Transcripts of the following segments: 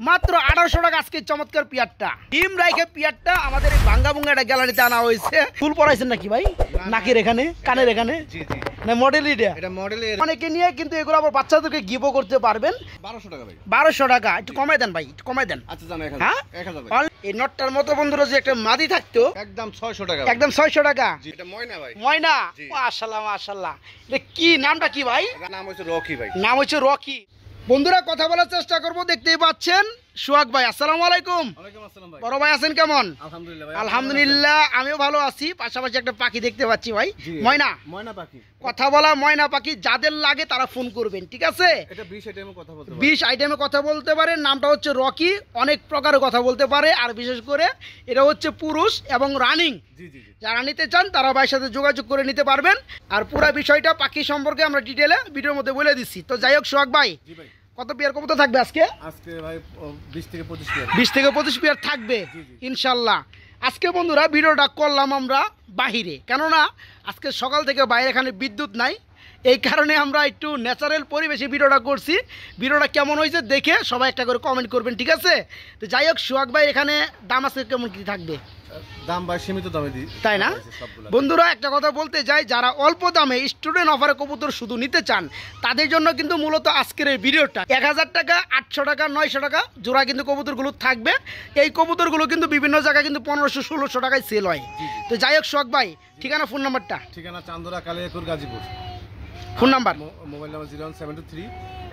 মাত্র 1800 টাকা আজকে চমৎকার পিয়ারটা। ডিম রাইখে পিয়ারটা আমাদের এই ভাঙ্গা ভুঙ্গাটা গ্যালারিতে আনা হয়েছে। ফুল পরাইছেন নাকি ভাই? নাকের এখানে, কানের এখানে? জি জি। না মডেল এটা মডেলের অনেকে নিয়ে কিন্তু এগুলো আবার বাচ্চাদেরকে গিভও করতে পারবেন। 1200 টাকা ভাই। 1200 টাকা একটু কমাই দেন ভাই, একটু কমাই দেন। আচ্ছা জান 1000। হ্যাঁ 1000 ভাই। এই নটটার মতো বন্ধুরা যে একটা মাদি থাকতো একদম 600 টাকা। একদম 600 টাকা। জি এটা ময়না ভাই। ময়না মাশাআল্লাহ মাশাআল্লাহ। এটা কি নামটা কি ভাই? নাম হচ্ছে রকি ভাই। নাম হচ্ছে রকি। বন্ধুরা কথা বলার চেষ্টা করব, দেখতেই পাচ্ছেন সোহাগ ভাই। আসসালামু আলাইকুম। ওয়ালাইকুম আসসালাম ভাই। বড় ভাই আছেন কেমন? আলহামদুলিল্লাহ ভাই। আলহামদুলিল্লাহ আমিও ভালো আছি। পাশাপাশি একটা পাখি দেখতে পাচ্ছি ভাই, ময়না। ময়না পাখি। কথা বলা ময়না পাখি, যাদের লাগে তারা ফোন করবেন, ঠিক আছে? এটা 20 আইটেমে কথা বলতে পারে। 20 আইটেমে কথা বলতে পারে। নামটা হচ্ছে রকি, অনেক প্রকারের কথা বলতে পারে। আর বিশেষ করে এটা হচ্ছে পুরুষ এবং রানিং। জি জি জি। যারা নিতে চান তারা ভাইয়ের সাথে যোগাযোগ করে নিতে পারবেন। আর পুরো বিষয়টা পাখি সম্পর্কে আমরা ডিটেলে ভিডিওর মধ্যে বলে দিচ্ছি। তো যাই হোক সোহাগ ভাই, জি ভাই। কত পেয়ার কবুতর থাকবে আজকে? আজকে ভাই 20 থেকে 25 পেয়ার। 20 থেকে 25 পেয়ার থাকবে ইনশাল্লাহ। আজকে বন্ধুরা ভিডিওটা করলাম আমরা বাহিরে, কেননা আজকে সকাল থেকে বাইরে এখানে বিদ্যুৎ নাই। এই কারণে আমরা একটু ন্যাচারাল পরিবেশে ভিডিওটা করছি। ভিডিওটা কেমন হয়েছে দেখে সবাই একটা করে কমেন্ট করবেন, ঠিক আছে? তো যাই হোক সোহাগ ভাই, এখানে দাম আছে কেমন কি থাকবে? দাম ভাই সীমিত দামে দিই, তাই না? বন্ধুরা একটা কথা বলতে চাই, যারা অল্প দামে স্টুডেন্ট অফারে কবুতর শুধু নিতে চান তাদের জন্য কিন্তু মূলত আজকের এই ভিডিওটা। 1000 টাকা, 800 টাকা, 900 টাকা জোড়া কিন্তু কবুতরগুলো থাকবে। এই কবুতরগুলো কিন্তু বিভিন্ন জায়গায় কিন্তু 1500-1600 টাকায় সেল হয়। তো যাই হোক সোহাগ ভাই, ঠিকানা ফোন নাম্বারটা? ঠিকানা Chandra Kaliakair Gazipur. Phone number? Mobile number 01723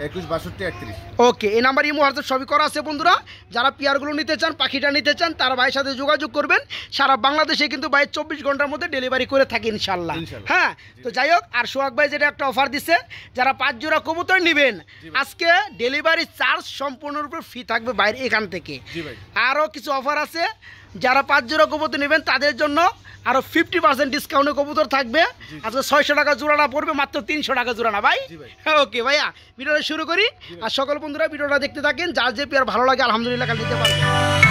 21 62 31। Okay, এই নাম্বার ইমো হোয়াটসঅ্যাপ সবই করা আছে। বন্ধুরা যারা পেয়ারগুলো নিতে চান, পাখিটা নিতে চান, তারা ভাইয়ের সাথে যোগাযোগ করবেন। সারা বাংলাদেশে কিন্তু ভাই 24 ঘন্টার মধ্যে ডেলিভারি করে থাকে ইনশাল্লাহ। হ্যাঁ, তো যাই হোক, আর সোহাগ ভাই যেটা একটা অফার দিছে, যারা 5 জোড়া কবুতর নেবেন আজকে ডেলিভারি চার্জ সম্পূর্ণরূপে ফ্রি থাকবে বাইরে এখান থেকে। আরও কিছু অফার আছে, যারা 5 জোড়া কবুতর নেবেন তাদের জন্য আরো 50% ডিসকাউন্টে কবুতর থাকবে। আজকে 600 টাকা জোড়াটা পড়বে মাত্র 300 টাকা জোড়া না ভাই? ওকে ভাইয়া, ভিডিওটা শুরু করি। আর সকল বন্ধুরা ভিডিওটা দেখতে থাকেন, যার যে পেয়ার ভালো লাগে আলহামদুলিল্লাহ কাল দিতে পারবেন।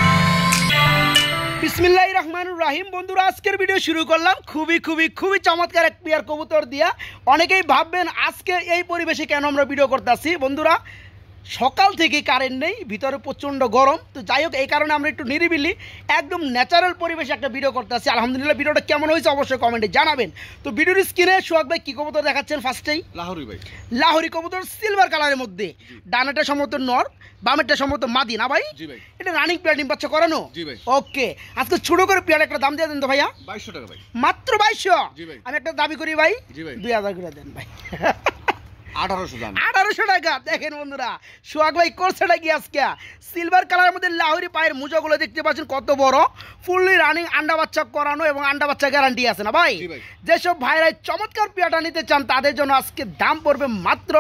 বিসমিল্লাহির রহমানির রহিম। বন্ধুরা আজকের ভিডিও শুরু করলাম খুবই চমৎকার এক পেয়ার কবুতর দিয়া। অনেকেই ভাববেন আজকে এই পরিবেশে কেন আমরা ভিডিও করতেছি। বন্ধুরা সকাল থেকে কারেন্ট নেই, ভিতরে প্রচণ্ড গরম। তো যাই হোক, এই কারণে আমরা একটু নিরিবিলি একদম ন্যাচারাল পরিবেশে একটা ভিডিও করতে আসছি। আলহামদুলিল্লাহ ভিডিওটা কেমন হয়েছে অবশ্যই কমেন্টে জানাবেন। তো ভিডিওর স্ক্রিনে সোহাগ ভাই কি কবুতর দেখাচ্ছেন? ফার্স্টেই লাহোরি ভাই। লাহোরি কবুতর সিলভার কালারের মধ্যে, ডানাটা সম্ভবত নর, বামেরটা সম্ভবত মাদি না ভাই? জি ভাই। এটা রানিং পেয়ার, ডিম বাচ্চা করানো? জি ভাই। ওকে, আজকে ছোট করে পেয়ার একটা দাম দিয়ে দেন তো ভাইয়া। 2200 টাকা ভাই। মাত্র 2200? জি ভাই। আমি একটা দাবি করি ভাই। জি ভাই। 2000 করে দেন ভাই। 1800 দাম। 1800 টাকা। দেখেন বন্ধুরা সোহাগ ভাই করছেটা কি আজকে? সিলভার কালারের মধ্যে লাহোরি পায়ের মোজাগুলো দেখতে পাচ্ছেন কত বড়, ফুললি রানিং, আন্ডা বাচ্চা করানো এবং আন্ডা বাচ্চা গ্যারান্টি আছে না ভাই? যেসব ভাইরা চমৎকার পেয়ারটা নিতে চান তাদের জন্য আজকে দাম পড়বে মাত্র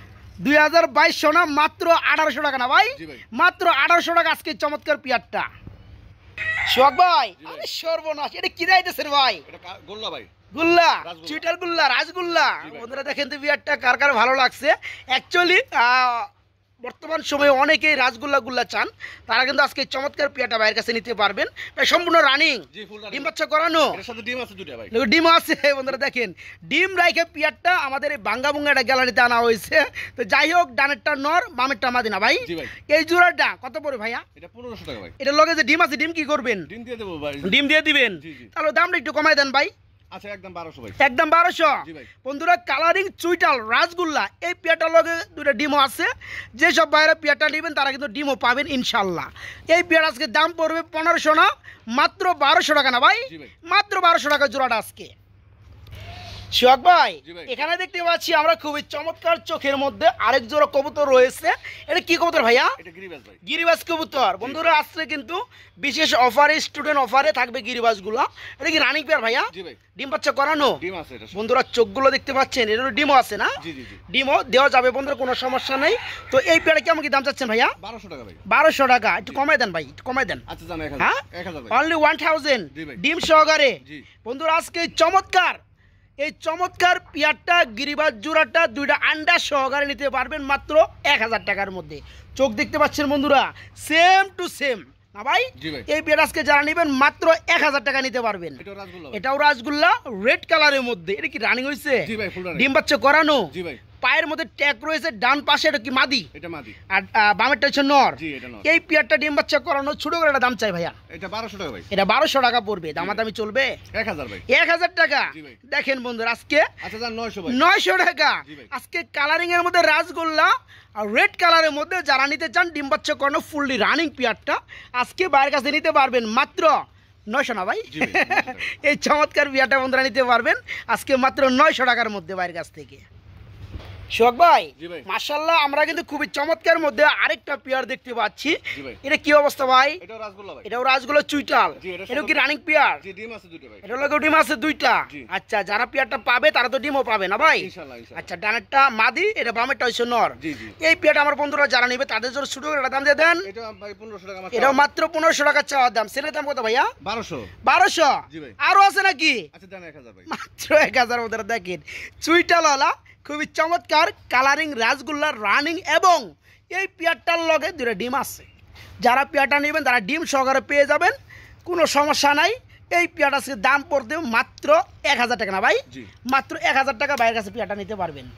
2200 না, মাত্র 1800 টাকা না ভাই? মাত্র 1800 টাকা আজকে চমৎকার পেয়ারটা। সোহাগ ভাই আরে সর্বনাশ, এটা কি দাইতেছেন ভাই? এটা গোল্লা ভাই। গুল্লা, চুইটাল গুল্লা, রাজগুল্লা। বন্ধুরা দেখেন তো বিয়ারটা কার কার ভালো লাগছে। অ্যাকচুয়ালি বর্তমান সময়ে অনেকেই রাজগুল্লা গুল্লা চান, তারা কিন্তু আজকে চমৎকার পেয়ারটা ভাইয়ের কাছে নিতে পারবেন। সম্পূর্ণ রানিং, ডিম বাচ্চা করানো, ডিম আছে দুটো ভাই। ডিম আছে। বন্ধুরা দেখেন ডিম রাইখে পেয়ারটা আমাদের এই ভাঙ্গা ভুঙ্গাটা গ্যালারিতে আনা হয়েছে। তো যাই হোক, ডানেরটা নর, বামেরটা মাদি না ভাই? এই জোড়াটা কত পড়ে ভাইয়া? এটা 1500 টাকা ভাই। এটা লগে যে ডিম আছে, ডিম কি করবেন? ডিম দিয়ে দেব ভাই। ডিম দিয়ে দিবেন? তাহলে দামটা একটু কমাই দেন ভাই। আচ্ছা একদম 1200 ভাই। একদম 1200। বন্ধুরা কালারিং চুইটাল রাজগুল্লা, এই পেয়ারটার লগে দুটো ডিমও আছে। যেসব বাইরে পেয়ারটা নেবেন তারা কিন্তু ডিমও পাবেন ইনশাল্লাহ। এই পেয়ার আজকে দাম পড়বে 1500 না, মাত্র 1200 টাকা না ভাই? মাত্র 1200 টাকা জোড়াটা আজকে। সোহাগ ভাই এখানে দেখতে পাচ্ছি আমরা খুবই চমৎকার চোখের মধ্যে আরেক জোড়া কবুতর রয়েছে। এটা কি কবুতর ভাইয়া? এটা গিরিবাজ ভাই। গিরিবাজ কবুতর। বন্ধুরা আজকে কিন্তু বিশেষ অফারে, স্টুডেন্ট অফারে থাকবে গিরিবাজগুলো। এটা কি রানিং পেয়ার ভাইয়া? জি ভাই। ডিম বাচ্চা করানো? ডিম আছে এটা। বন্ধুরা চোখগুলো দেখতে পাচ্ছেন, এর ডিমও আছে না? জি জি জি। ডিমও দেওয়া যাবে বন্ধুরা, কোনো সমস্যা নেই। তো এই পেয়ারে কেমন কি দাম চাচ্ছেন ভাইয়া? 1200 টাকা ভাই। 1200 টাকা একটু কমাই দেন ভাই, একটু কমাই দেন। আচ্ছা জান 1000। হ্যাঁ 1000 ভাই। অনলি 1000 জি ভাই। ডিম সহকারে। জি। বন্ধুরা আজকে এই চমৎকার পেয়ারটা গিরিবাজ জোড়াটা দুইটা আন্ডা সহকারে নিতে পারবেন মাত্র 1000 টাকার মধ্যে। চোখ দেখতে পাচ্ছেন বন্ধুরা, সেম টু সেম না ভাই? এই পেয়ার আজকে যারা নেবেন মাত্র 1000 টাকা নিতে পারবেন। এটাও রাজগুল্লা রেড কালারের মধ্যে। এটা কি রানিং হয়েছে? ডিম বাচ্চা করানো? পায়ের মধ্যে ট্যাগ রয়েছে, ডান পাশে এটা কি মাদি এটা মাদি আর বামেরটা হচ্ছে নর। জি এটা নর। এই পেয়ারটা ডিম বাচ্চা করানো ছোট করে একটা দাম চাই ভাইয়া, এটা 1200 টাকা ভাই। এটা 1200 টাকা পড়বে, দামাদামি চলবে 1000 ভাই। 1000 টাকা। জি ভাই। দেখেন বন্ধুরা আজকে আচ্ছা যান 900 ভাই। 900 টাকা। জি ভাই। আজকে কালারিং এর মধ্যে রাসগোল্লা আর রেড কালারের মধ্যে যারা নিতে চান ডিম বাচ্চা করানো ফুললি রানিং পেয়ারটা আজকে বাইরের কাছে নিতে পারবেন মাত্র 900 না ভাই? জি ভাই, 900 টাকা। এই চমৎকার পেয়ারটা বন্ধুরা নিতে পারবেন আজকে মাত্র 900 টাকার মধ্যে বাইরের কাছ থেকে। সোহাগ ভাই জি ভাই। মাশাআল্লাহ আমরা কিন্তু খুবই চমৎকার মধ্যে আরেকটা পেয়ার দেখতে পাচ্ছি। জি ভাই। এটা কি অবস্থা ভাই? এটাও রাসগোল্লা ভাই। এটাও রাসগোল্লা চুইটাল, জি, এটা এটা কি সাদা- রানিং পেয়ার? জি ডিম আছে দুটো ভাই। এটা লোক ডিম আছে দুইটা। জি। আচ্ছা যারা পেয়ারটা পাবে তারা তো ডিমও পাবে না ভাই? ইনশাআল্লাহ ইনশাআল্লাহ। আচ্ছা ডানেরটা মাদি, এটা বামেরটা হচ্ছে নর। জি জি। এই পেয়ারটা আমার বন্ধুরা যারা নেবে তাদের জন্য ছোট করে একটা দাম দিয়ে দেন। এটা ভাই 1500 টাকা মাত্র। এটাও মাত্র 1500 টাকা চাওয়ার দাম। সেটার দাম কত ভাইয়া? 1200। 1200। জি ভাই। আরো আছে নাকি? আচ্ছা দেন 1000 ভাই। মাত্র 1000 মধ্যে দেখেন চুইটালওয়ালা খুবই চমৎকার কালারিং রাসগোল্লা রানিং এবং এই পেয়ারটার লগে দুটো ডিম আছে। যারা পেয়ারটা নেবেন তারা ডিম সহকারে পেয়ে যাবেন, কোনো সমস্যা নাই। এই পেয়ারটার দাম পড়তে মাত্র 1000 টাকা না ভাই? জি। মাত্র 1000 টাকা বাইরের কাছে পেয়ারটা নিতে পারবেন।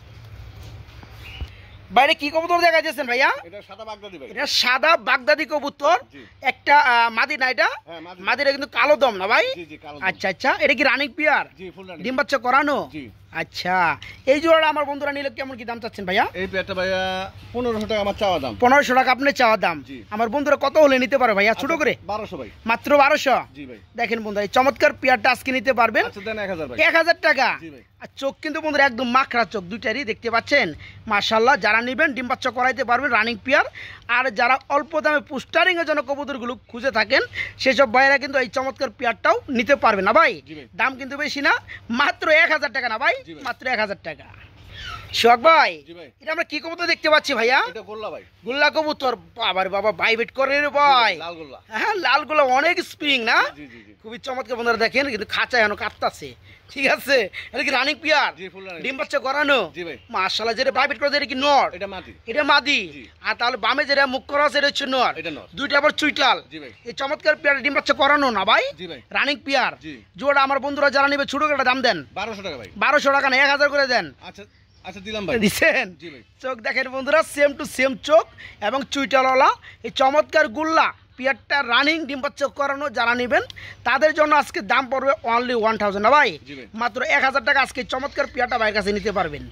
বাইরে কি কবুতর দেখা যাচ্ছেন ভাইয়া? এটা সাদা বাগদাদি ভাই। এটা সাদা বাগদাদি কবুতর। জি। একটা মাদি না এটা? হ্যাঁ মাদি। মাদিটা কিন্তু কালো দম না ভাই? জি জি কালো। আচ্ছা আচ্ছা এটা কি রানিং পেয়ার? জি ফুল রানিং। ডিম বাচ্চা করানো? জি। আচ্ছা এই জোড়াটা আমার বন্ধুরা নিলে কেমন কি দাম চাচ্ছেন ভাইয়া? এই পেয়ারটা ভাইয়া 1500 টাকা আমার চাওয়া দাম। 1500 টাকা আপনি চাওয়া দাম। জি। আমার বন্ধুরা কত হলে নিতে পারে ভাইয়া ছোট করে? 1200 ভাই। মাত্র 1200। জি ভাই। দেখেন বন্ধুরা এই চমৎকার পেয়ারটা আজকে নিতে পারবেন আচ্ছা দেন 1000 ভাই। 1000 টাকা। জি ভাই। আর চোখ কিন্তু বন্ধুরা একদম মাখরা চোখ দুইটারই দেখতে পাচ্ছেন। মাশাআল্লাহ যারা নেবেন ডিম বাচ্চা করাইতে পারবেন রানিং পেয়ার। আর যারা অল্প দামে পুস্টারিং এর জন্য কবুতরগুলো খুঁজে থাকেন সেসব ভাইয়েরা কিন্তু এই চমৎকার পেয়ারটাও নিতে পারবে না ভাই? জি ভাই। দাম কিন্তু বেশি না, মাত্র 1000 টাকা না ভাই? জি ভাই। মাত্র 1000 টাকা। সোহাগ ভাই জি ভাই। এটা আমরা কি কবুতর দেখতে পাচ্ছি ভাইয়া? এটা গোল্লা ভাই। গোল্লা কবুতর। বাবার বাবা ভাইবেট করে রে ভাই। লাল গোল্লা। হ্যাঁ লাল গোল্লা অনেক স্প্রিং না? জি জি জি। খুবই চমৎকার বন্ধুরা দেখেন কিন্তু খাঁচায় এখনো কাঁপতাছে। ঠিক আছে এটা কি রানিং পিয়ার? জি ফুল রানিং। ডিম বাচ্চা করানো? জি ভাই। মাশাআল্লাহ যেটা ভাইবেট করে এটা কি নর? এটা মাটি। এটা মাদি। জি। আর তাহলে বামে যেটা মুখ করা আছে এটা হচ্ছে নর। এটা নর। দুইটা আবার চুইটাল। জি ভাই। এই চমৎকার পিয়ার ডিম বাচ্চা করানো না ভাই? জি ভাই। Running pair. জি। জোড়া আমার বন্ধুরা যারা নেবে ছোট করে একটা দাম দেন। 1200 টাকা ভাই। 1200 টাকা না 1000 করে দেন। আচ্ছা আচ্ছা দিলাম ভাই। দিছেন? জি ভাই। চোখ দেখেন বন্ধুরা সেম টু সেম চোখ এবং চুইটালওয়ালা এই চমৎকার গুল্লা পিয়ারটা রানিং ডিম বাচ্চা করানো যারা নেবেন তাদের জন্য আজকে দাম পড়বে অনলি 1000 না ভাই? জি ভাই। মাত্র 1000 টাকা আজকে চমৎকার পিয়ারটা ভাইয়ের কাছে নিতে পারবেন।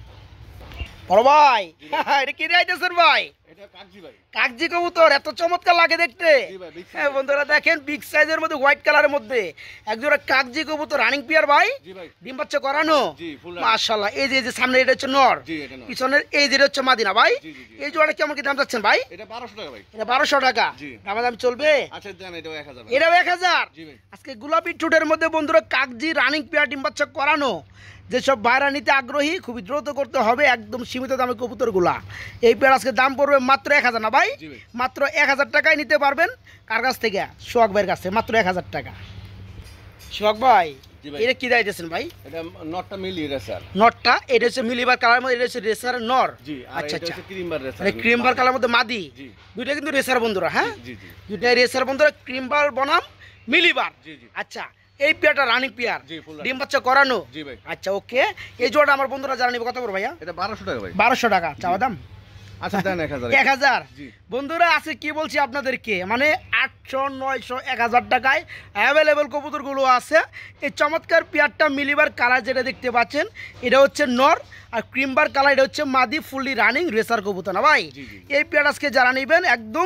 বড় ভাই এটা কি দিয়েছেন ভাই? এটা কাকজি ভাই। কাকজি কবুতর এত চমৎকার লাগে দেখতে। জি ভাই, big size। হ্যাঁ বন্ধুরা দেখেন বিগ সাইজের মধ্যে হোয়াইট কালারের মধ্যে একজোড়া কাকজি কবুতর রানিং পিয়ার ভাই। জি ভাই। ডিম বাচ্চা করানো? জি ফুল রানিং। মাশাআল্লাহ এই যে সামনে এটা হচ্ছে নর, জি এটা নর। পিছনের এই যে হচ্ছে মাদিনা ভাই। জি, জি, জি। এই জোড়াটা কেমন কি দাম চাচ্ছেন ভাই? এটা 1200 টাকা ভাই। এটা 1200 টাকা। জি। দাম চলবে? আচ্ছা দেন এটাও 1000 ভাই। এটাও 1000। জি ভাই। আজকে গোলাপি ঠোঁটের মধ্যে বন্ধুরা কাকজি রানিং পেয়ার ডিম বাচ্চা করানো যেসব ভাইরা নিতে আগ্রহী খুবই দ্রুত করতে হবে, একদম সীমিত দামে কবুতরগুলা। এই পেয়ার আজকে দাম পড়বে মাত্র 1000 না ভাই? জি ভাই। মাত্র 1000 টাকায় নিতে পারবেন। কার কাছ থেকে? সোহাগ ভাইয়ের কাছ থেকে মাত্র 1000 টাকা। সোহাগ ভাই জি ভাই। এটা কি দিয়েছেন ভাই? এটা নটটা মিলি রেসার। নটটা এটা হচ্ছে মিলিবার কালার মধ্যে, এটা হচ্ছে রেসার নর। জি আর আচ্ছা এটা আচ্ছা হচ্ছে ক্রিমবার রেসার। মানে ক্রিমবার কালার মধ্যে মাদি। জি। দুইটা কিন্তু রেসার বন্ধুরা। হ্যাঁ জি জি। দুইটাই রেসার বন্ধুরা, ক্রিমবার বনাম মিলিবার। জি জি। আচ্ছা এই পেয়ারটা রানিং পেয়ার জি, full running। ডিম বাচ্চা করানো? জি ভাই। আচ্ছা ওকে এই জোড়াটা আমার বন্ধুরা জানা নিবে কত করে ভাইয়া? এটা 1200 টাকা ভাই। 1200 টাকা চাওয়া দাম। আচ্ছা দেন 1000। 1000। জি। বন্ধুরা আছে কি বলছি আপনাদেরকে মানে 800 900 1000 টাকায় অ্যাভেলেবেল কবুতরগুলো আছে। এই চমৎকার পেয়ারটা মিলিবার কালার যেটা দেখতে পাচ্ছেন এটা হচ্ছে নর আর ক্রিমবার কালার এটা হচ্ছে মাদি ফুললি রানিং রেসার কবুতর না ভাই? জি, জি। এই পেয়ার আজকে যারা নেবেন একদম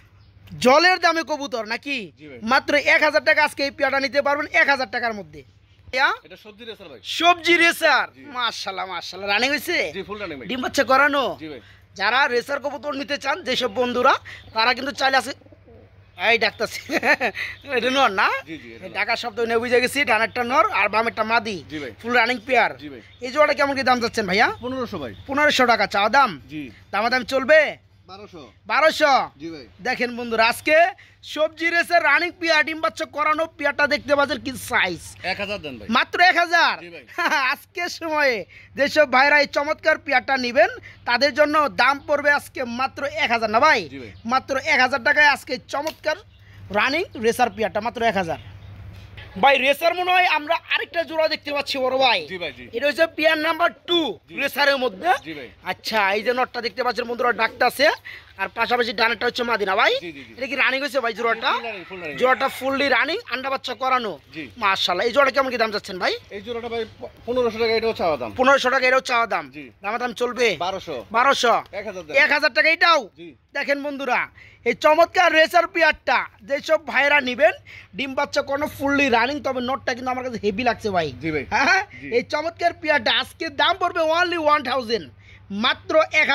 জলের দামে কবুতর নাকি? জি ভাই। মাত্র 1000 টাকা আজকে এই পেয়ারটা নিতে পারবেন 1000 টাকার মধ্যে। এটা সবজি রেসার ভাই। সবজি রেসার? জি। মাশাআল্লাহ মাশাআল্লাহ রানিং হয়েছে? জি ফুল রানিং ভাই। ডিম বাচ্চা করানো? জি ভাই। যারা রেসার কবুতর নিতে চান যেসব বন্ধুরা তারা কিন্তু চাইলে আছে। এই ডাকতেছে এটা নর না? জি জি এটা নর। ডাকার শব্দ নিয়ে বুঝে গেছি ডানেরটা নর আর বামেরটা মাদি। জি ভাই। Full running pair. জি ভাই। এই জোড়াটা কেমন কি দাম যাচ্ছেন ভাইয়া? 1500 ভাই। 1500 টাকা চাওয়া দাম। জি। দামাদাম চলবে? 1200। 1200। জি ভাই। দেখেন বন্ধুরা আজকে সবজি রেসের রানিং পেয়ার ডিম বাচ্চা করানো পেয়ারটা দেখতে পাচ্ছেন কি সাইজ। 1000 দেন ভাই। মাত্র 1000। জি ভাই। আজকের সময়ে যেসব ভাইরা এই চমৎকার পেয়ারটা নেবেন তাদের জন্য দাম পড়বে আজকে মাত্র 1000 না ভাই? জি ভাই। মাত্র 1000 টাকায় আজকে চমৎকার রানিং রেসার পেয়ারটা মাত্র 1000। ভাই রেসার মনে হয় আমরা আরেকটা জোড়া দেখতে পাচ্ছি বড় ভাই। জি ভাই জি। এটা হচ্ছে পিয়ার নাম্বার 2 রেসারের মধ্যে। জি ভাই। আচ্ছা এই যে নটটা দেখতে পাচ্ছেন বন্ধুরা ডাকতাছে আর পাশাপাশি ডানাটা হচ্ছে মাদিনা ভাই। জি জি জি। এটা কি রানিং হয়েছে ভাই জোড়াটা? Full running. জোড়াটা ফুললি রানিং, আন্ডা বাচ্চা করানো। জি। মাশাআল্লাহ। এই জোড়া কেমন কি দাম যাচ্ছেন ভাই? এই জোড়াটা ভাই 1500 টাকা, এটাও চাওয়া দাম। 1500 টাকা এটাও চাওয়া দাম। জি। দাম চলবে 1200 1200 1000 1000 টাকা এটাও। জি। দেখেন বন্ধুরা এই চমৎকার রেসার পিয়ারটা যেসব ভাইরা নেবেন ডিম বাচ্চা কোনো ফুললি রানিং, তবে নটটা কিন্তু আমার কাছে হেভি লাগছে ভাই। জি ভাই। হ্যাঁ জি। এই চমৎকার পিয়ারটা আজকে দাম পড়বে অনলি 1000, মাত্র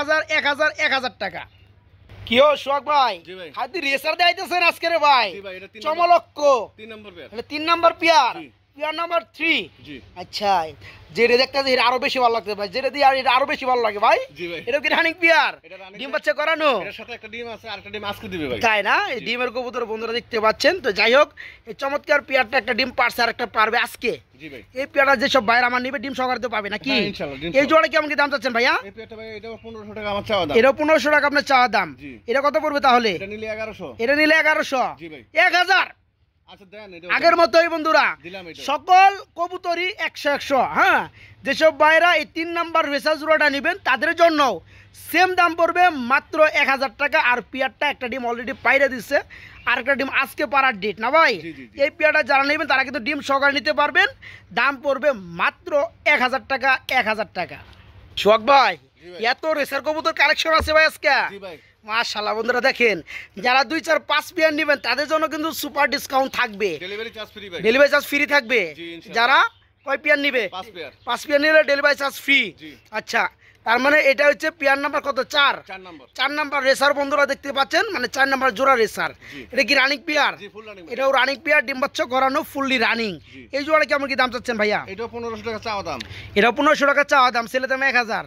1000 টাকা। কি ও সোহাগ ভাই? জি ভাই। হাতি রেসার দেখাইতেছেন আজকে রে ভাই। জি ভাই, এটা 3 চমলক্ষ 3 নম্বর পেয়ার। তাহলে 3 নাম্বার পিয়ার, জি। Pair number 3। জি। আচ্ছা যেটা দেখতেছে এটা আরো বেশি ভালো লাগছে ভাই, যেটা দিয়ে আর এটা আরো বেশি ভালো লাগে ভাই। জি ভাই। এটা কি রানিং পিয়ার? এটা running ডিম পেয়ার। বাচ্চা করানো? এটার সাথে একটা ডিম আছে, আরেকটা ডিম আজকে দিবে ভাই। তাই না? এই ডিমের কবুতর বন্ধুরা দেখতে পাচ্ছেন। তো যাই হোক এই চমৎকার পিয়ারটা একটা ডিম পারছে আর একটা পারবে আজকে। জি ভাই। এই পেয়ারটা যেসব বাইরে আমার নিবে ডিম সহকারে তো পাবে নাকি? হ্যাঁ, ইনশাআল্লাহ, ডিম এই সহ। জোড়া কেমন কি দাম চাচ্ছেন ভাইয়া? এই পেয়ারটা ভাই এটাও 1500 টাকা আমার চাওয়া দাম। এটা 1500 টাকা আপনার চাওয়া দাম। জি। এটা কত পড়বে তাহলে? এটা নিলে 1100। এটা নিলে 1100। জি ভাই। 1000 আচ্ছা দেন এটা আগের মতোই বন্ধুরা দিলাম এটা। সকল কবুতরই 100। হ্যাঁ যেসব বাইরা এই 3 নাম্বার রেসার জোড়াটা নেবেন তাদের জন্য সেম দাম পড়বে মাত্র 1000 টাকা। আর পিয়ারটা একটা ডিম অলরেডি পাইরে দিচ্ছে, আর একটা ডিম আজকে পারার ডেট না ভাই। জি, জি, জি। এই পিয়ারটা যারা নেবেন তারা কিন্তু ডিম সহকারে নিতে পারবেন। দাম পড়বে মাত্র 1000 টাকা। 1000 টাকা। সোহাগ ভাই জি ভাই। এত রেসার কবুতর কালেকশন আছে ভাই আজকে। জি ভাই। মাশাআল্লাহ বন্ধুরা দেখেন যারা 2 4 5 পিয়ার নেবেন তাদের জন্য কিন্তু সুপার ডিসকাউন্ট থাকবে। ডেলিভারি চার্জ ফ্রি ভাই। ডেলিভারি চার্জ ফ্রি থাকবে। জি, ইনশাআল্লাহ। যারা কয় পিয়ার নিবে? 5 পেয়ার। 5 পিয়ার নিলে ডেলিভারি চার্জ ফ্রি। জি। আচ্ছা তার মানে এটা হচ্ছে পিয়ার নাম্বার কত? 4 4 নম্বর। 4 নাম্বার রেসার বন্ধুরা দেখতে পাচ্ছেন, মানে 4 নাম্বার জোড়া রেসার। জি। এটা কি রানিং পিয়ার? জি ফুল রানিং। এটাও রানিং পিয়ার, ডিম বাচ্চা করানো, ফুললি রানিং। জি। এই জোড়া কেমন কি দাম চাচ্ছেন ভাইয়া? এটাও 1500 টাকা চাওয়া দাম। এটা 1500 টাকা চাওয়া দাম, ছেলে দাম 1000।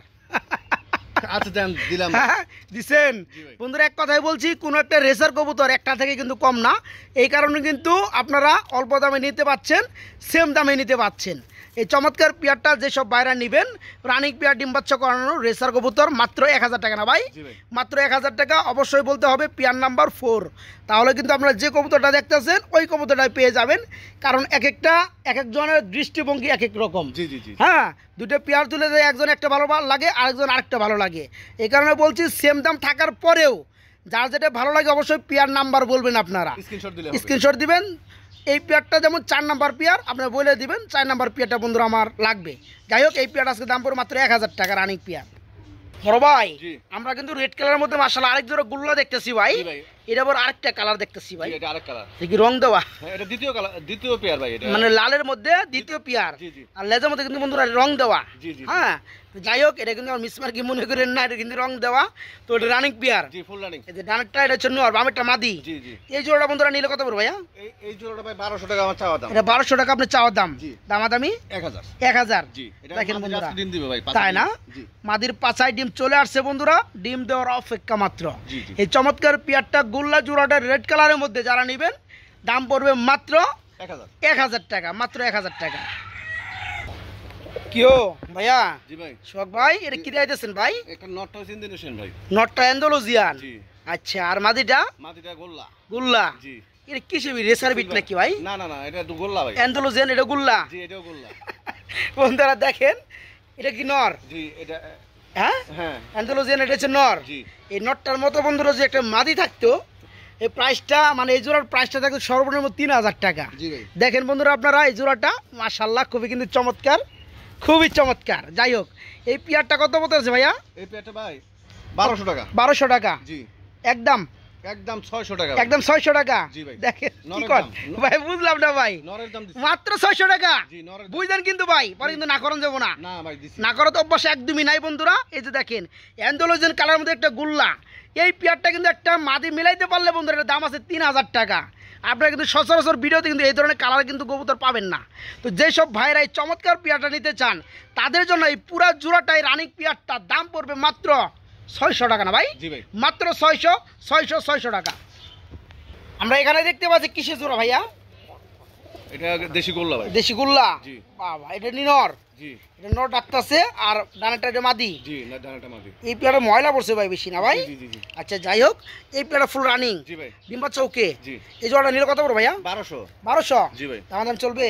আচ্ছা দেন দিলাম। হ্যাঁ, দিছেন জি ভাই। বন্ধুরা। এক কথাই বলছি কোন একটা রেসার কবুতর একটা থেকে কিন্তু কম না, এই কারণে কিন্তু আপনারা অল্প দামে নিতে পাচ্ছেন, সেম দামে নিতে পাচ্ছেন। এই চমৎকার পিয়ারটা যেসব বাইরা নেবেন রানিং পিয়ার ডিম বাচ্চা করানো রেসার কবুতর মাত্র 1000 টাকা না ভাই? জি ভাই। মাত্র 1000 টাকা। অবশ্যই বলতে হবে পিয়ার নাম্বার 4, তাহলে কিন্তু আপনারা যে কবুতরটা দেখতেছেন ওই কবুতরটাই পেয়ে যাবেন। কারণ এক একজনের দৃষ্টিভঙ্গি এক এক রকম। জি জি জি। হ্যাঁ দুটো পেয়ার তুলে দেয়, একজন একটা ভালো লাগে আরেকজন আরেকটা ভালো লাগে। এই কারণে বলছি সেম দাম থাকার পরেও যার যেটা ভালো লাগে অবশ্যই পেয়ার নাম্বার বলবেন আপনারা, স্ক্রিনশট দিলে হবে। স্ক্রিনশট দিবেন। এই পেয়ারটা যেমন 4 নাম্বার পেয়ার আপনারা বলে দিবেন 4 নাম্বার পেয়ারটা বন্ধুরা আমার লাগবে। যাই হোক এই পেয়ারটা আজকে দাম পড়ে মাত্র 1000 টাকা রানিং পেয়ার। বড় ভাই জি। আমরা কিন্তু রেড কালারের মধ্যে মাশাআল্লাহ আরেক জোড়া গুল্লা দেখতেছি ভাই। জি ভাই। এটা আবার আরেকটা কালার দেখতেছি ভাই। জি, এটা আরেক কালার। কি রং দেওয়া? হ্যাঁ এটা দ্বিতীয় কালার, দ্বিতীয় পেয়ার ভাই এটা। মানে লালের মধ্যে দ্বিতীয় পেয়ার। জি, জি। আর লেজের মধ্যে কিন্তু বন্ধুরা রং দেওয়া। জি, জি। হ্যাঁ তো যাই হোক এটা কিন্তু মিসমার কি মনে করেন না, এটা কিন্তু রং দেওয়া। তো এটা রানিং পেয়ার। জি ফুল রানিং। এই যে ডানেরটা এটা হচ্ছে নর, বামেরটা মাদি। জি জি। এই জোড়াটা বন্ধুরা নিলে কত পড়বে ভাইয়া? এই জোড়াটা ভাই 1200 টাকা আমার চাওয়া দাম। এটা 1200 টাকা আপনার চাওয়ার দাম। জি। দামাদামি 1000। 1000। জি। এটা দেখেন মাঝে বন্ধুরা আজকে ডিম দিবে ভাই। তাই না? জি। মাদির পাছায় ডিম চলে আসছে বন্ধুরা, ডিম দেওয়ার অপেক্ষা মাত্র। জি, জি। এই চমৎকার পেয়ারটা গোল্লা জোড়াটা রেড কালারের মধ্যে যারা নেবেন দাম পড়বে মাত্র 1000। 1000 টাকা, মাত্র 1000 টাকা। কি ও ভাইয়া? জি ভাই। সোহাগ ভাই এটা কি দিতেছেন ভাই? একটা নটটা হচ্ছে ইন্দোনেশিয়ান ভাই। নটটা অ্যান্ডালুজিয়ান। জি। আচ্ছা আর মাদিটা? মাটিটা গোল্লা। গুল্লা। জি। এটা কিসে রেসার বিট নাকি ভাই? না না না এটা তো গোল্লা ভাই। অ্যান্ডালুজিয়ান এটা গুল্লা। জি এটাও গোল্লা। বন্ধুরা দেখেন এটা কি নর? জি এটা হ্যাঁ হ্যাঁ। অ্যান্ডালুজিয়ান এটা হচ্ছে নর। জি। এই নটটার মতো বন্ধুরা যে একটা মাদি থাকতো এই প্রাইসটা মানে এই জোড়ার প্রাইসটা থাকতো সর্বনিম্ন 3000 টাকা। জি ভাই। দেখেন বন্ধুরা আপনারা এই জোড়াটা মাশাআল্লাহ খুবই কিন্তু চমৎকার, খুবই চমৎকার। যাই হোক এই পেয়ারটা কত মতো আছে ভাইয়া? এই পেয়ারটা ভাই 1200 টাকা। 1200 টাকা জি। একদম একদম 600 টাকা। একদম 600 টাকা। জি ভাই। দেখেন কি নরের কর দাম। ভাই বুঝলাম না ভাই, নরের দাম দিছি। মাত্র 600 টাকা। জি নরের দাম। বুঝলেন কিন্তু ভাই, পরে কিন্তু না করেন যাবো না। না ভাই দিছি। না করো তো অভ্যাস একদমই নাই বন্ধুরা। এই যে দেখেন অ্যান্ডালুজিয়ান কালার মধ্যে একটা গুল্লা, এই পেয়ারটা কিন্তু একটা মাদি মিলাইতে পারলে বন্ধুরা এর দাম আছে 3000 টাকা। আপনারা কিন্তু সচরাচর ভিডিওতে কিন্তু এই ধরনের কালার কিন্তু কবুতর পাবেন না। তো যেসব ভাইরা এই চমৎকার পেয়ারটা নিতে চান তাদের জন্য এই পুরা জোড়াটাই রানিং পেয়ারটার দাম পড়বে মাত্র 600 টাকা না ভাই? জি ভাই। মাত্র 600 টাকা। আমরা এখানে দেখতে পাচ্ছি কিসের জোড়া ভাইয়া? এটা দেশি গোল্লা ভাই। দেশি গুল্লা। জি। বাবা এটা নিনর। জি এটা নর ডাকতেছে আর ডানাটা এটা মাদি। জি না ডানাটা মাদি। এই পেয়ারটা ময়লা পড়ছে ভাই বেশি না ভাই? জি জি জি আচ্ছা যাই হোক, এই পেয়ারটা ফুল রানিং। জি ভাই। ডিম বাচ্চা ওকে। জি। এই জোড়াটা নিলে কত পড়বে ভাইয়া? 1200। 1200? জি ভাই। দাম দাম চলবে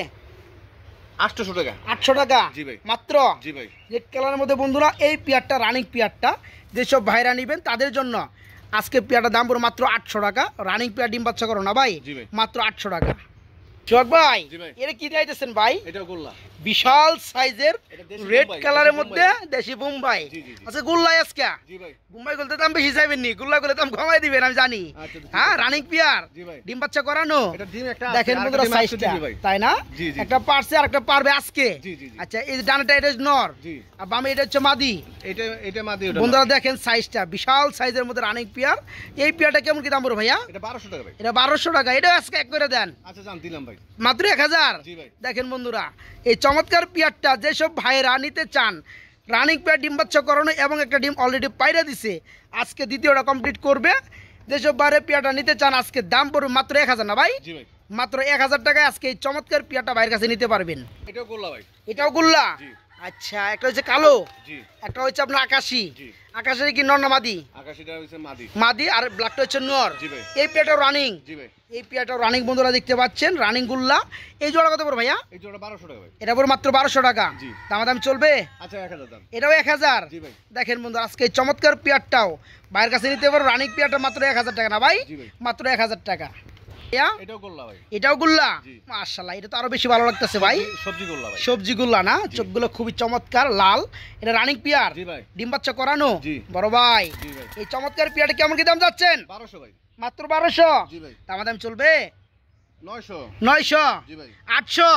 800 টাকা। 800 টাকা জি ভাই। মাত্র। জি ভাই। রেড কালারের মধ্যে বন্ধুরা এই পেয়ারটা রানিং পেয়ারটা যেসব ভাইরা নেবেন তাদের জন্য আজকে পেয়ারটার দাম পড়বে মাত্র 800 টাকা। রানিং পেয়ার ডিম বাচ্চা করো না ভাই? জি ভাই। মাত্র 800 টাকা। সোহাগ ভাই জি ভাই। এটা কি দিয়েছেন ভাই? এটাও গোল্লা। বিশাল সাইজের এটা দেশি রেড বোম্বাই, কালারের দেশি মধ্যে বোম্বাই। দেশি বোম্বাই। জি, জি, জি। আচ্ছা গুল্লাই আজকে জি ভাই। বোম্বাই গুলতে দাম বেশি চাইবেন নি, গুল্লা গুলো দাম কমাই দিবেন আমি জানি। আচ্ছা, ঠিক হ্যাঁ আছে। রানিং পেয়ার জি ভাই। ডিম বাচ্চা করানো। এটা ডিম একটা দেখেন আছে, বন্ধুরা আরেকটা ডিম সাইজটা, আসছে, জি ভাই। তাই না? জি, জি, একটা পারছে আর একটা পারবে আজকে। জি, জি, জি। আচ্ছা এই যে ডানাটা এটা নর জি। আর বামে এটা হচ্ছে মাদি। এটা মাদি ওটা। বন্ধুরা দেখেন সাইজটা বিশাল সাইজের মধ্যে রানিং পেয়ার। এই পেয়ারটা কেমন কি দাম পড়বে ভাইয়া? এটা 1200 টাকা ভাই। এটা 1200 টাকা। এটা আজকে এক করে দেন আচ্ছা জান দিলাম ভাই। মাত্র 1000। জি ভাই। দেখেন বন্ধুরা এই চমৎকার পেয়ারটা যেসব ভাইয়েরা নিতে চান, রানিং পেয়ার ডিম বাচ্চা করানো এবং একটা ডিম অলরেডি পাইরা দিছে, আজকে দ্বিতীয়টা কমপ্লিট করবে। যেসব বাইরে পেয়ারটা নিতে চান আজকে দাম পড়বে মাত্র 1000 না ভাই? জি ভাই। মাত্র 1000 টাকায় আজকে এই চমৎকার পেয়ারটা ভাইয়ের কাছে নিতে পারবেন। এটাও গোল্লা ভাই। এটাও গুল্লা? জি। আচ্ছা একটা হচ্ছে কালো, জি একটা হচ্ছে আপনার আকাশি। জি। আকাশের কি নর না মাদি? আকাশিটা হইছে মাদি। মাদি আর ব্ল্যাকটা হচ্ছে নর। জি ভাই। এই পেয়ারটাও রানিং। জি ভাই। এই পেয়ারটাও রানিং বন্ধুরা দেখতে পাচ্ছেন, রানিং গুল্লা। এই জোড়া কত পড়বে ভাইয়া? এই জোড়া 1200 টাকা ভাই। এটা পড়বে মাত্র 1200 টাকা। জি। দাম চলবে? আচ্ছা 1000 দাম। এটাও 1000। জি ভাই। দেখেন বন্ধু আজকে এই চমৎকার পেয়ারটাও ভাইয়ের কাছে নিতে পারো। রানিং পেয়ারটা মাত্র 1000 টাকা না ভাই? জি ভাই। মাত্র 1000 টাকা। ইয়া? এটাও গোল্লা ভাই। এটাও গুল্লা? জি। মাশাআল্লাহ, এটা তো আরো বেশি ভালো লাগতেছে ভাই। সবজি গোল্লা ভাই। সবজি গুল্লা না? চোখগুলো খুবই চমৎকার লাল। এটা রানিং পেয়ার? জি ভাই। ডিম বাচ্চা করানো? জি। বড় ভাই জি ভাই। এই চমৎকার পেয়ারটা কেমন কি দাম যাচ্ছেন? 1200 ভাই। মাত্র 1200? জি ভাই। দাম চলবে 900। 900? জি ভাই। 800?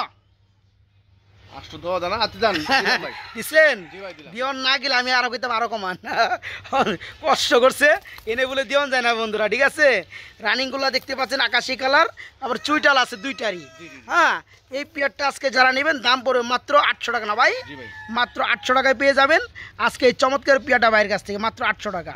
800 দাও জানা আচ্ছা জান দিলাম ভাই। দিছেন? জি ভাই দিলাম। দিওন না গেলে আমি আরো কইতাম আরো কমান। কষ্ট করছে এনে বলে দিওন যায় না বন্ধুরা, ঠিক আছে? রানিং গুলা দেখতে পাচ্ছেন আকাশি কালার, আবার চুইটাল আছে দুইটারই। জি, জি। হ্যাঁ এই পেয়ারটা আজকে যারা নেবেন দাম পড়বে মাত্র 800 টাকা না ভাই? জি ভাই। মাত্র 800 টাকায় পেয়ে যাবেন আজকে এই চমৎকার পেয়ারটা ভাইয়ের কাছ থেকে, মাত্র 800 টাকা।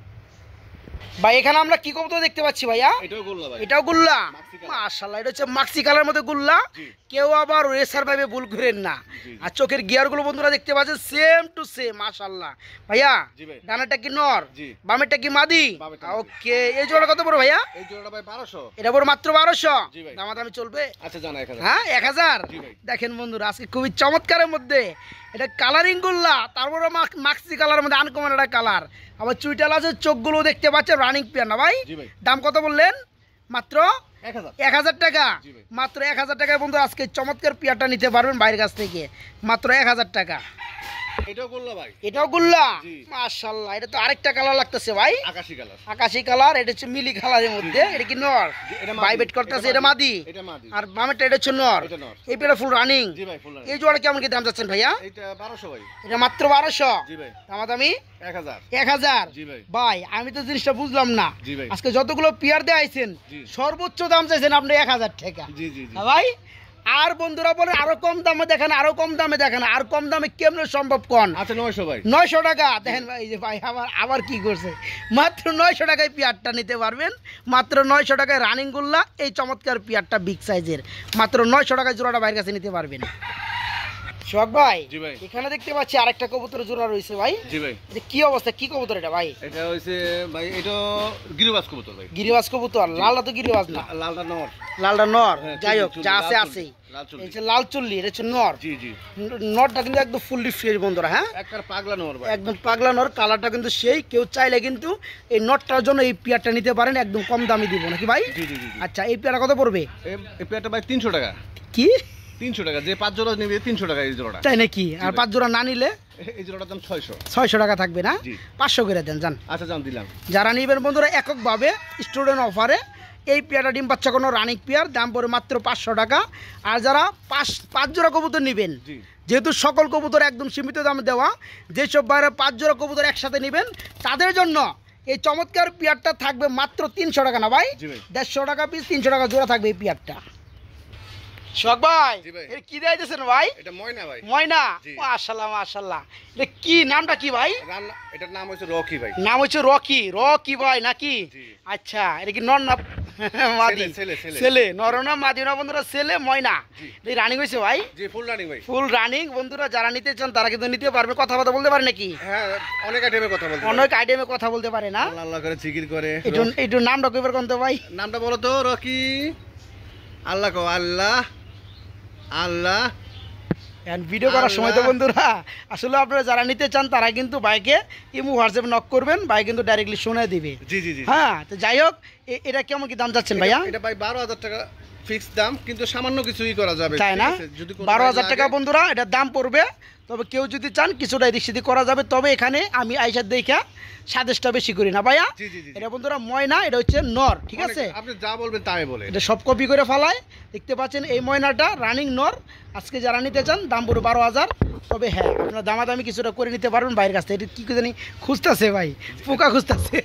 ভাই এখানে আমরা কি কবুতর দেখতে পাচ্ছি ভাইয়া? এটাও গোল্লা ভাই। এটাও গুল্লা? মাক্সি কালার। মাশাআল্লাহ, এটা হচ্ছে মাক্সি কালার মধ্যে গুল্লা। জি। কেউ আবার রেসার ভাবে ভুল করেন না। জি। আর চোখের গিয়ার গুলো বন্ধুরা দেখতে পাচ্ছেন সেম টু সেম। মাশাআল্লাহ ভাইয়া জি ভাই। ডানাটা কি নর? জি। বামেরটা কি মাদি? বামেরটা মাদি। ওকে এই জোড়া কত বড় ভাইয়া? এই জোড়াটা ভাই 1200। এটা বড় মাত্র 1200? জি ভাই। দামাদামি চলবে? আচ্ছা জানা 1000। হ্যাঁ 1000? জি ভাই। দেখেন বন্ধুরা আজকে খুবই চমৎকারের মধ্যে এটা কালারিং গুল্লা, তারপরে মাক্সি কালারের মধ্যে আনকমন একটা কালার, আবার চুইটাল আছে, চোখগুলো দেখতে পাচ্ছেন রানিং পেয়ার না ভাই? জি ভাই। দাম কত বললেন? মাত্র 1000। 1000 টাকা। জি ভাই। মাত্র 1000 টাকায় বন্ধু আজকে চমৎকার পেয়ারটা নিতে পারবেন বাইরের কাছ থেকে, মাত্র 1000 টাকা। এটাও গোল্লা ভাই। এটাও গুল্লা? জি। মাশাআল্লাহ, এটা তো আরেকটা কালার লাগতেছে ভাই, আকাশি কালার। আকাশি কালার। এটা হচ্ছে মিলি কালারের মধ্যে। এটা কি নর? জি, এটা মাদি। ভাইবেট করতেছে, এটা মাদি। এটা মাদি। আর বামেরটা এটা হচ্ছে নর। এটা নর। এই পেয়ারটা ফুল রানিং। জি ভাই ফুল এই জোড়া কেমন কি দাম যাচ্ছেন ভাইয়া? এটা 1200 ভাই। এটা মাত্র 1200? জি ভাই। দামাদামি 1000। 1000? জি ভাই। ভাই আমি তো জিনিসটা বুঝলাম না। জি ভাই। আজকে যতগুলো পেয়ার দিয়ে আইছেন জি। সর্বোচ্চ দাম চাইছেন আপনি 1000 টাকা। জি জি জি। হ্যাঁ ভাই, আর বন্ধুরা বলে আরো কম দামে দেখেন, আরো কম দামে দেখেন। আর কম দামে কেমনে সম্ভব কোন? আচ্ছা 900 ভাই। 900 টাকা। দেখেন ভাই, এই যে ভাই আবার কি করছে, মাত্র 900 টাকায় পেয়ারটা নিতে পারবেন। মাত্র 900 টাকায় রানিং গুল্লা এই চমৎকার পেয়ারটা বিগ সাইজের, মাত্র 900 টাকায় জোড়াটা বাইরের কাছে নিতে পারবেন। সোহাগ ভাই জি ভাই। এখানে দেখতে পাচ্ছি আরেকটা কবুতর জোড়া রয়েছে ভাই। জি ভাই। এটা কি অবস্থা, কি কবুতর এটা ভাই? এটা হইছে ভাই এটা গিরিবাজ কবুতর ভাই। গিরিবাজ কবুতর? লালটা তো গিরিবাজ না, লালটা নর। লালটা নর। হ্যাঁ, যাই হোক চুল্লি, যা লাল আছে চুল্লি, আছেই। লাল চুল্লি। এই যে লাল চুল্লি, এটা হচ্ছে নর। জি জি। নরটা কিন্তু একদম ফুললি ফ্রেশ বন্ধুরা। হ্যাঁ একটা পাগলা নর ভাই। একদম পাগলা নর, কালারটা কিন্তু সেই। কেউ চাইলে কিন্তু এই নটটার জন্য এই পেয়ারটা নিতে পারেন, একদম কম দামে দিব নাকি ভাই? জি জি জি। আচ্ছা এই পেয়ারটা কত পড়বে? এই পেয়ারটা ভাই 300 টাকা। কি 300 টাকা, যে 5 জোড়া নিবে 300 টাকা এই জোড়াটা। তাই নাকি? আর ভাই। 5 জোড়া না নিলে এই জোড়াটার দাম 600। 600 টাকা থাকবে না? জি। 500 করে দেন যান। আচ্ছা জান দিলাম। যারা নিবেন বন্ধুরা এককভাবে স্টুডেন্ট অফারে এই পেয়ারটা ডিম বাচ্চা কোনো রানিং পেয়ার, দাম পড়ে মাত্র 500 টাকা। আর যারা 5 জোড়া কবুতর নেবেন, জি। যেহেতু সকল কবুতর একদম সীমিত দামে দেওয়া, যেসব বাইরে 5 জোড়া কবুতর একসাথে নেবেন তাদের জন্য এই চমৎকার পেয়ারটা থাকবে মাত্র 300 টাকা না ভাই? জি ভাই। 150 টাকা পিস, 300 টাকা জোড়া থাকবে এই পেয়ারটা। সোহাগ ভাই জি ভাই। এটা কি দিয়েছেন ভাই? এটা ময়না ভাই। ময়না? জি। মাশাআল্লাহ মাশাআল্লাহ। এটা কি নামটা কি ভাই? এটার নাম হচ্ছে রকি ভাই। নাম হচ্ছে রকি। রকি ভাই নাকি? জি। আচ্ছা এটা কি নর না মাদি ছেলে, ছেলে। ছেলে নরনা মাদিনা বন্ধুরা ছেলে ময়না জি। এই রানিং হয়েছে ভাই জি ফুল রানিং ভাই। ফুল রানিং বন্ধুরা যারা নিতে চান তারা কিন্তু নিতে পারবে কথাবার্তা বলতে পারে নাকি হ্যাঁ অনেক আইটেমে কথা বলতে অনেক আইটেমে কথা বলতে পারে না আল্লাহ আল্লাহ করে জিকির করে। একটু নামটা কইবার কোন তো ভাই নামটা বলো তো রকি। আল্লাহ কো আল্লাহ আল্লাহ। ভিডিও করার সময় তো আল্লাহ। বন্ধুরা আসলে আপনারা যারা নিতে চান তারা কিন্তু বাইকে ইমো হোয়াটসঅ্যাপ নক করবেন বাইক কিন্তু ডাইরেক্টলি শুনে দিবে জি জি জি। হ্যাঁ তো যাই হোক এটা কেমন কি দাম যাচ্ছেন ভাইয়া এটা ভাই 12,000 টাকা ফিক্স দাম, কিন্তু সামান্য কিছুই করা যাবে। তাই না ঠিক আছে? যদি কোনো 12,000 ভাই টাকা লাগে- বন্ধুরা এটার দাম পড়বে তবে কেউ যদি চান কিছুটা এদিক সেদিক করা যাবে তবে এখানে আমি আইসার দেখা সাদেশটা বেশি করি না ভাইয়া জি জি জি। এটা বন্ধুরা ময়না এটা হচ্ছে নর ঠিক আছে অনেক- আপনি যা বলবেন তাই বলে। এটা সব কপি করে ফেলায় দেখতে পাচ্ছেন এই ময়নাটা রানিং নর আজকে যারা নিতে চান দাম পড়বে 12,000 তবে হ্যাঁ আপনারা দামাদামি কিছুটা করে নিতে পারবেন বাইরের কাছ থেকে এটা কি জানি খুঁজতেছে ভাই পোকা খুঁজতেছে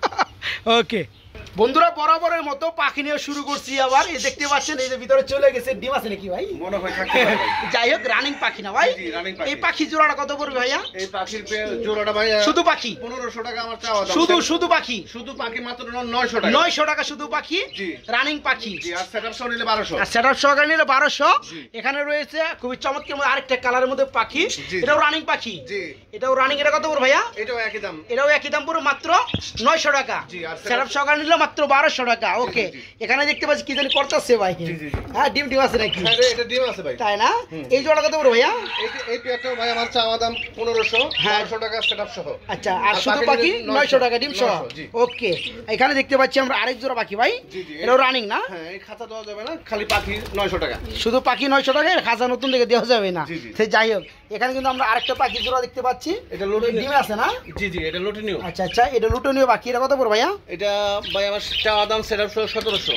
ওকে বন্ধুরা বরাবরের মতো পাখি নিয়ে শুরু করছি আবার এই দেখতে পাচ্ছেন এই যে ভিতরে চলে গেছে ডিম আছে নাকি ভাই মনে হয় থাকতে পারে ভাই। যাই হোক রানিং পাখি না ভাই জি, running পাখি। এই পাখি জোড়াটা কত পড়বে ভাইয়া এই পাখির জোড়াটা ভাই শুধু পাখি 1500 টাকা আমার চাওয়া দাম। শুধু পাখি শুধু পাখি মাত্র 900 টাকা। 900 টাকা শুধু পাখি জি। রানিং পাখি জি আর সেটআপ সহ নিলে 1200। আর সেটআপ সহকারে নিলে 1200 জি। এখানে রয়েছে খুবই চমৎকার মধ্যে আরেকটা কালারের মধ্যে পাখি জি। এটাও রানিং পাখি জি এটাও রানিং এটা কত পড়বে ভাইয়া এটাও একই দাম। এটাও একই দাম পুরো মাত্র 900 টাকা জি, আর সেটআপ সহকারে নিলে মাত্র 1200 টাকা ওকে জি। এখানে দেখতে পাচ্ছি কি জানি করতেছে ভাই জি, জি, জি। হ্যাঁ ডিম আছে নাকি হ্যাঁ এটা ডিম আছে ভাই। তাই না হুম। এই জোড়া কত পড়বে ভাইয়া এই পেয়ারটাও ভাই আমার চাওয়া দাম 1500, হ্যাঁ। 1200 টাকা সেটআপ সহ। আচ্ছা আর আর শুধু পাখি পাখি নিলে 900 টাকা ডিম সহ 900, জি। ওকে এখানে দেখতে পাচ্ছি আমরা আরেক জোড়া পাখি ভাই জি, জি। এটাও রানিং না হ্যাঁ এই খাতা দেওয়া যাবে না, খালি পাখি 900 টাকা। শুধু পাখি 900 টাকা খাঁচা নতুন থেকে দেওয়া যাবে না জি, জি। সে যাই হোক এখানে কিন্তু আমরা আরেকটা পাখি জোড়া দেখতে পাচ্ছি এটা লুটিনিউ। ডিমে আছে না জি জি এটা লুটিনিউ। আচ্ছা আচ্ছা এটা লুটনীয় পাখি এটা কত পড়বে ভাইয়া এটা ভাই আমার চাওয়া দাম সেটআপ সহ 1700।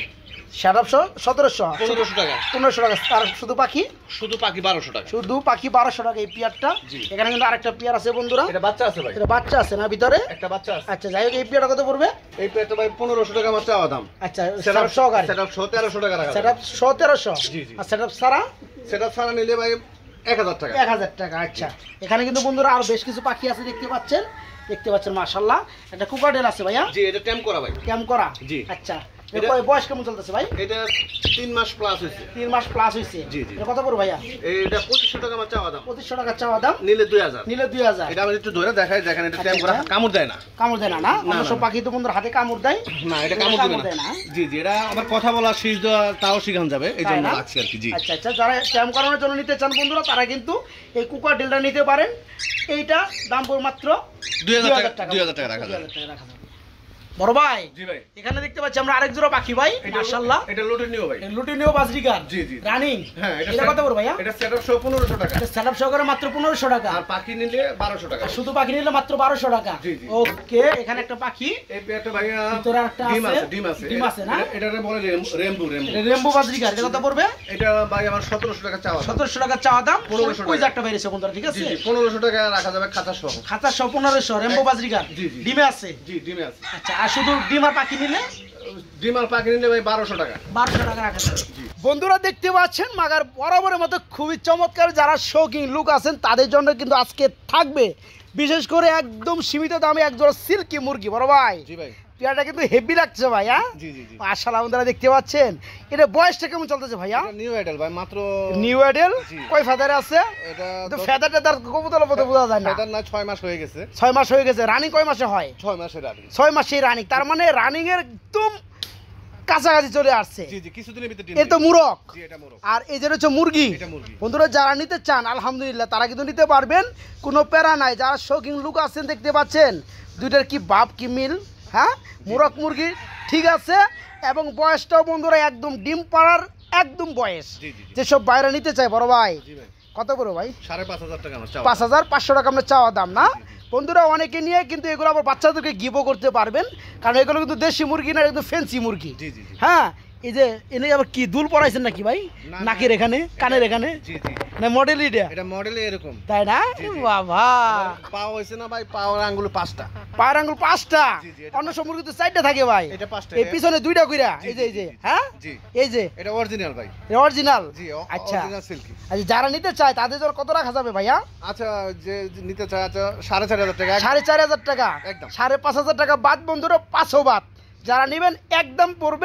1700 1500 টাকা। 1500 টাকা আর শুধু পাখি শুধু পাখি 1200 টাকা। শুধু পাখি 1200 টাকা এই পেয়ারটা জি। এখানে কিন্তু আরেকটা পেয়ার আছে বন্ধুরা এটা বাচ্চা আছে ভাই। এটা বাচ্চা আছে না ভিতরে একটা বাচ্চা আছে। আচ্ছা যাই হোক এই পেয়ারটা কত পড়বে এই পেয়ারটা ভাই 1500 টাকা আমার চাওয়া দাম। আচ্ছা সেটআপ সহকারে সেটআপ সহ 1300 টাকা রাখা। সেটআপ 1300 জি, জি। আর সেটআপ সারা সেটআপ ছাড়া নিলে ভাই 1000 টাকা। 1000 টাকা আচ্ছা এখানে কিন্তু বন্ধুরা আরো বেশ কিছু পাখি আছে দেখতে পাচ্ছেন মাশাআল্লাহ একটা কুকাডেল আছে ভাইয়া জি এটা টেম করা ভাই। ক্যাম্প করা জি। আচ্ছা এটা- বয়স কেমন চলতেছে ভাই এটা 3 মাস প্লাস হয়েছে। 3 মাস প্লাস হয়েছে জি, জি। এটা কত পড়বে ভাইয়া এটা 2500 টাকা আমার চাওয়া দাম। 2500 টাকা চাওয়া দাম নিলে 2000। নিলে 2000 এটা আমি একটু ধরে দেখাই, দেখেন এটা টেম করা, আচ্ছা। কামড় দেয় না। কামড় দেয় না না না, অন্য সব না। পাখি তো বন্ধুর হাতে কামড় দেয় না এটা কামড় দেবে না। জি জি এটা আবার কথা বলা শিখ দেওয়া তাও শিখান যাবে, এই তাই জন্য না? রাখছি আর কি। জি আচ্ছা আচ্ছা যারা ক্যাম্প করানোর জন্য নিতে চান বন্ধুরা তারা কিন্তু এই কুকার ডিলটা নিতে পারেন এইটা দাম পড়বে মাত্র 2000 টাকা 2000 টাকা রাখা যাবে। 2000 টাকা রাখা যাবে বড় ভাই জি ভাই এখানে দেখতে পাচ্ছি আমরা আরেক জোড়া পাখি ভাই মাশাআল্লাহ এটা লুটিনিউ ভাই। লুটিনিও বাজরিকার জি, জি। রানিং হ্যাঁ এটা কত পড়বে ভাইয়া এটা সেটআপ সহ 1500 টাকা। এটা সেটআপ সহকারে মাত্র 1500 টাকা আর পাখি নিলে 1200 টাকা। শুধু পাখি নিলে মাত্র 1200 টাকা জি, জি। ওকে এখানে একটা পাখি এই পেয়ারটা ভাইয়া ভিতরে একটা ডিম আছে, আছে, ডিম আছে। ডিম আছে না? এটারে বলে রেমবু। রেমবো বাজরিকার এটা কত পড়বে এটা ভাই আমার 1700 টাকা চাওয়া দাম। 1700 টাকা চাওয়া দাম 1500 ওই টাকা। জায়গাটা বাইরেছে বন্ধুরা ঠিক জি আছে জি 1500 টাকা রাখা যাবে খাতা সহ। খাতা 1500 রেমবো বাজরিকার জি, জি। ডিমে আছে জি ডিমে আছে। আচ্ছা আর শুধু ডিম আর পাখি নিলে ডিম আর পাখি নিলে ভাই 1200 টাকা। 1200 টাকা রাখা যাবে বন্ধুরা দেখতে পাচ্ছেন মাগার বরাবরের মতো খুবই চমৎকার যারা শৌখিন লোক আছেন তাদের জন্য কিন্তু আজকে থাকবে বিশেষ করে একদম সীমিত দামে এক জোড়া সিল্কি মুরগি বড় ভাই জি ভাই পেয়ারটা কিন্তু হেভি লাগছে ভাই হ্যাঁ জি জি জি। মাশাআল্লাহ আপনারা দেখতে পাচ্ছেন এটা বয়সটা কেমন চলতেছে ভাইয়া এটা নিউ আইডল ভাই মাত্র নিউ আইডেল জি। কয় ফাদারে আছে এটা তো ফেদারটা তার কবুতরের মতো বোঝা যায় না এটা না 6 মাস হয়ে গেছে। 6 মাস হয়ে গেছে রানিং কয় মাসে হয় 6 মাসের আগে। 6 মাসেই রানিং তার মানে রানিং এর একদম কাছাকাছি চলে আসছে জি জি কিছুদিনের ভিতরে ডিম এ তো দেবে। মুরগ জি এটা মোরগ। আর এই যে হচ্ছে মুরগি এটা মুরগি। বন্ধুরা যারা নিতে চান আলহামদুলিল্লাহ তারা কিন্তু নিতে পারবেন কোনো প্যারা নাই যারা শৌখিন লোক আছেন দেখতে পাচ্ছেন দুইটার কি বাপ কি মিল হ্যাঁ মুরগ মুরগি ঠিক আছে এবং বয়সটাও বন্ধুরা একদম ডিম পাড়ার একদম বয়স জি জি জি। যেসব বাইরে নিতে চায় বড় ভাই জি ভাই কত করে ভাই 5500 টাকা আমার চাওয়া। 5500 টাকা আমরা চাওয়া দাম না বন্ধুরা অনেকে নিয়ে কিন্তু এগুলো আবার বাচ্চাদেরকে গিভও করতে পারবেন কারণ এগুলো কিন্তু দেশি মুরগি না একদম ফ্যান্সি মুরগি জি জি জি। হ্যাঁ এই যে এনে আবার কি দুল পরাইছেন নাকি ভাই না, নাকের এখানে কানের এখানে জি জি না মডেল এটা এটা মডেলে এরকম। তাই না জি, জি। বাবা পাও হইছে না ভাই, পাওয়ার আঙ্গুল 5টা। পায়ের আঙ্গুল 5টা জি, জি, এটা অন্য সব মুরগি তো 4টা থাকে ভাই এটা 5টা। এই পিছনে 2টা কইরা জি, এই যে জি, এই যে জি, হ্যাঁ জি। এই যে এটা অরিজিনাল ভাই। অরিজিনাল জি আচ্ছা অরিজিনাল সিল্কি। আচ্ছা যারা নিতে চায় তাদের জন্য কত রাখা যাবে ভাইয়া আচ্ছা যে নিতে চায় আচ্ছা 4500 টাকা। 4500 টাকা একদম। 5500 টাকা বাদ বন্ধুরা 500 বাদ যারা নেবেন একদম পড়বে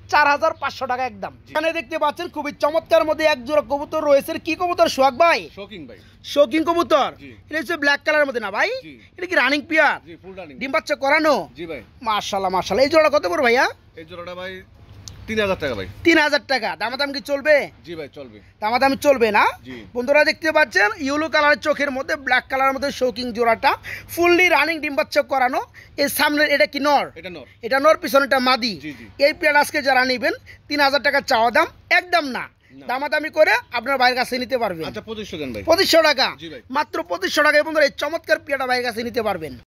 4,500 টাকা একদম। এখানে দেখতে পাচ্ছেন খুবই চমৎকার মধ্যে এক জোড়া কবুতর রয়েছে। কি কবুতর সোহাগ ভাই? শৌকিং ভাই। শৌকিং কবুতর। জি। এটা হচ্ছে ব্ল্যাক কালারের মধ্যে না ভাই? জি। এটা কি রানিং পেয়ার? জি, ফুল রানিং। ডিম বাচ্চা করানো? জি ভাই। মাশাআল্লাহ মাশাআল্লাহ। এই জোড়া কত পড়বে ভাইয়া? এই জোড়াটা ভাই 3000 টাকা ভাই। 3000 টাকা। দামাদাম কি চলবে? জি ভাই, চলবে। দামাদাম চলবে না? জি। বন্ধুরা দেখতে পাচ্ছেন ইয়েলো কালারের চোখের মধ্যে ব্ল্যাক কালারের মধ্যে শৌকিং জোড়াটা ফুললি রানিং ডিম বাচ্চা করানো। এর সামনে এটা কি নর? এটা নর। এটা নর, পিছনেটা মাদি। জি, জি। এই পেয়ার আজকে যারা নেবেন 3000 টাকা চাওয়া দাম, একদম না, দামাদামি করে আপনার ভাইয়ের কাছে নিতে পারবেন। আচ্ছা 2500 দেন ভাই। 2500 টাকা। জি ভাই। মাত্র 2500 টাকায় বন্ধুরা এই চমৎকার পেয়ারটা ভাইয়ের কাছে নিতে পারবেন।